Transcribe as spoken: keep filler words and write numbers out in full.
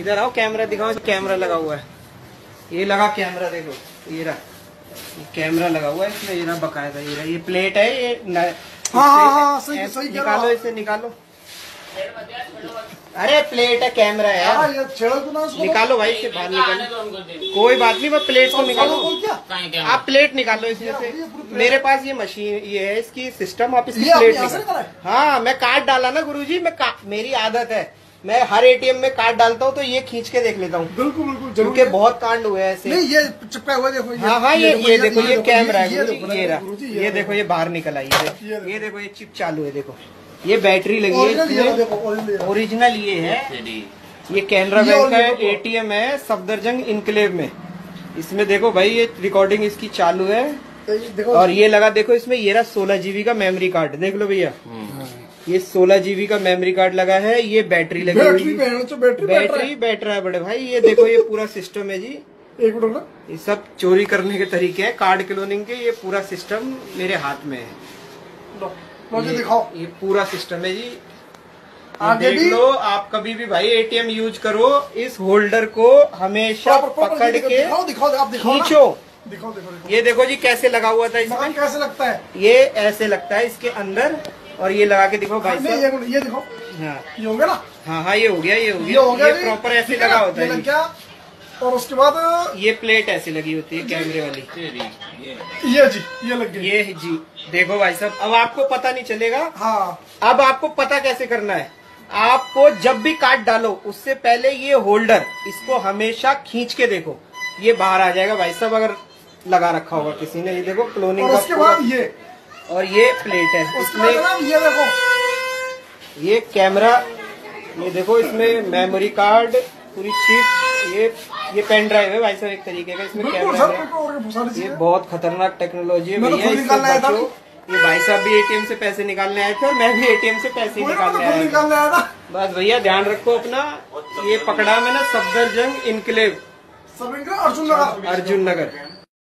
इधर आओ, कैमरा दिखाओ। कैमरा लगा हुआ है, ये लगा कैमरा, देखो ये रहा, ये कैमरा लगा हुआ है इसमें, ये रहा बकायदा, ये रहा, ये प्लेट है ये। हाँ हाँ हाँ सही सही निकालो इसे, निकालो। अरे प्लेट है, कैमरा है यार, निकालो भाई इसे बाहर, निकालो। कोई बात नहीं, बस प्लेट को निकालो, आप प्लेट निकालो इसमें से। मेरे पास ये मशीन ये है, इसकी सिस्टम, आप इसकी प्लेट निकालो। हाँ मैं कार्ड डाला ना गुरुजी, मैं मेरी आदत है, मैं हर एटीएम में कार्ड डालता हूँ तो ये खींच के देख लेता हूँ। बिल्कुल बिल्कुल, क्योंकि बहुत कांड हुए हैं ऐसे। नहीं ये चिपका हुआ देखो, हाँ हाँ ये ये देखो, ये कैमरा है, ये रहा, ये देखो ये बाहर निकल आई है, ये देखो ये चिप चालू है, देखो ये बैटरी लगी है, ओरिजिनल ये है, ये कैनरा बैंक का एटीएम है सफदरजंग इनक्लेव में। इसमें देखो भाई ये रिकॉर्डिंग इसकी चालू है, और ये लगा देखो इसमें, ये रहा सोलह जीबी का मेमोरी कार्ड, देख लो भैया, ये सोलह जीबी का मेमोरी कार्ड लगा है, ये बैटरी लगी हुई है, बैटरी बैठ रहा है बड़े भाई, ये देखो ये पूरा सिस्टम है जी। एक मिनट ना, ये सब चोरी करने के तरीके हैं कार्ड क्लोनिंग के, ये पूरा सिस्टम मेरे हाथ में है। मुझे दिखाओ, ये पूरा सिस्टम है जी, आगे देख लो। आप कभी भी भाई एटीएम यूज करो, इस होल्डर को हमेशा पकड़ के दिखाओ दिखाओ, आप दिखाओ खींचो, दिखाओ देखो, ये देखो जी कैसे लगा हुआ था इसमें, कैसे लगता है, ये ऐसे लगता है इसके अंदर, और ये लगा के दिखाओ भाई साहब, ये देखो, हाँ ये हो गया ना, हाँ हाँ ये हो गया, ये हो गया, ये, ये प्रॉपर ऐसे लगा होता है क्या, और उसके बाद ये प्लेट ऐसे लगी होती है कैमरे वाली, ये जी ये लग गई, ये जी देखो भाई साहब। अब आपको पता नहीं चलेगा, हाँ अब आपको पता कैसे करना है, आपको जब भी कार्ड डालो उससे पहले ये होल्डर, इसको हमेशा खींच के देखो, ये बाहर आ जाएगा भाई साहब, अगर लगा रखा होगा किसी ने। ये देखो क्लोनिंग और उसके बाद ये, और ये प्लेट है इसमें, ये देखो ये कैमरा, ये देखो इसमें मेमोरी कार्ड, पूरी चिप, ये ये पेन ड्राइव है भाई साहब एक तरीके का, इसमें कैमरा है। ये बहुत खतरनाक टेक्नोलॉजी है भैया, इससे बचो। ये भाई साहब भी एटीएम से पैसे निकालने आए थे, और मैं भी एटीएम से पैसे निकालने आया था। बस भैया ध्यान रखो अपना। ये पकड़ा में ना सफदरजंग इनक्लेव, अर्जुन नगर, अर्जुन नगर।